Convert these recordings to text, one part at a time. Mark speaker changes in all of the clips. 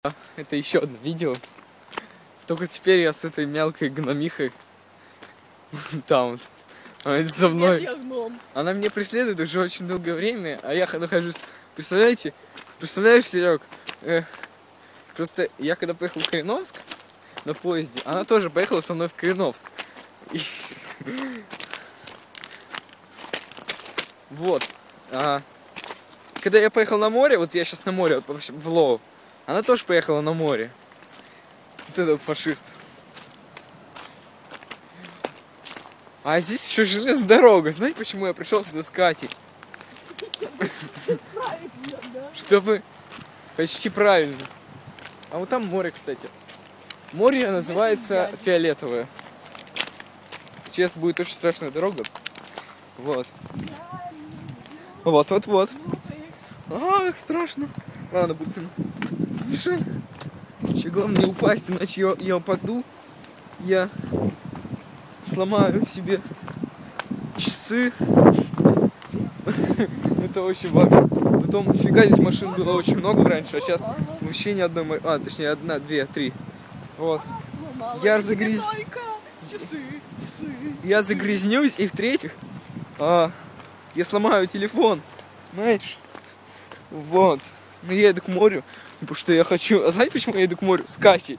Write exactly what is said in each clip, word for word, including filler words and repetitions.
Speaker 1: Это еще одно видео. Только теперь я с этой мелкой гномихой. Там вот. Она идет за мной.
Speaker 2: Нет, я гном.
Speaker 1: Она меня преследует уже очень долгое время, а я нахожусь. Представляете? Представляешь, Серег? Э, просто я когда поехал в Кореновск на поезде, она тоже поехала со мной в Кореновск. И... Вот. А, когда я поехал на море, вот я сейчас на море, вот, в Лоу, она тоже поехала на море. Вот этот фашист. А здесь еще железная дорога. Знаете, почему я пришел сюда с Катей? Чтобы... Почти правильно. А вот там море, кстати. Море называется фиолетовое. Сейчас будет очень страшная дорога. Вот. Вот-вот-вот. А, как страшно. Ладно, Буцин. Дыши. Еще главное не упасть, иначе я, я упаду. Я сломаю себе часы. Это очень важно. Потом, нифига, здесь машин было очень много раньше, а сейчас вообще ни одной машины. А, точнее, одна, две, три. Вот. Я загряз... Я загрязнюсь, и в-третьих, а, я сломаю телефон. Знаешь? Вот. Но я иду к морю, потому что я хочу... А знаете, почему я иду к морю? С Катей.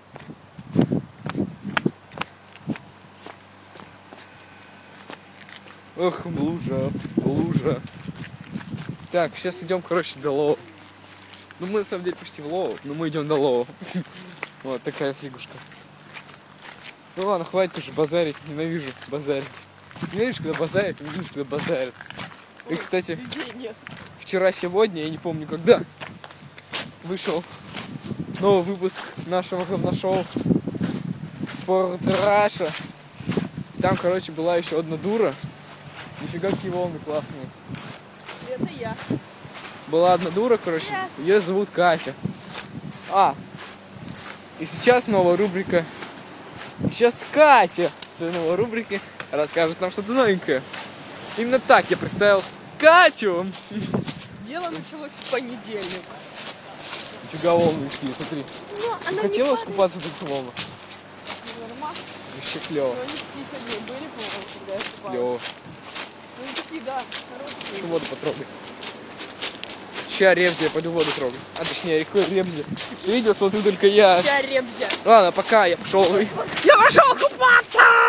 Speaker 1: Ох, лужа, лужа. Так, сейчас идем, короче, до Лоу. Ну, мы, на самом деле, почти в Лоу, но мы идем до Лоу. Вот такая фигушка. Ну ладно, хватит уже базарить, ненавижу базарить. Ненавижу, когда базарят, ненавижу, когда базарят. И, кстати, вчера-сегодня, я не помню когда, вышел новый выпуск нашего говношоу Спорт Раша. Там, короче, была еще одна дура. Нифига, какие волны классные.
Speaker 2: Это я.
Speaker 1: Была одна дура, короче, ее зовут Катя. А, и сейчас новая рубрика. Сейчас Катя в своей новой рубрике расскажет нам что-то новенькое. Именно так я представил Катю.
Speaker 2: Дело началось в понедельник.
Speaker 1: Нифига волны такие, смотри.
Speaker 2: Но
Speaker 1: Ты хотела искупаться в этих волнах?
Speaker 2: Нормально.
Speaker 1: Вообще клево.
Speaker 2: Но они пятьдесят дней были, по-моему, когда я искупалась.
Speaker 1: Клево.
Speaker 2: Ну они такие, да, хорошие.
Speaker 1: Еще воду потрогай. Ща Ребзя, я пойду воду трогать. А точнее, реку Ребзя. Ты видел, смотрю только я.
Speaker 2: Ща Ребзя.
Speaker 1: Ладно, пока, я пошел. Я пошел купаться!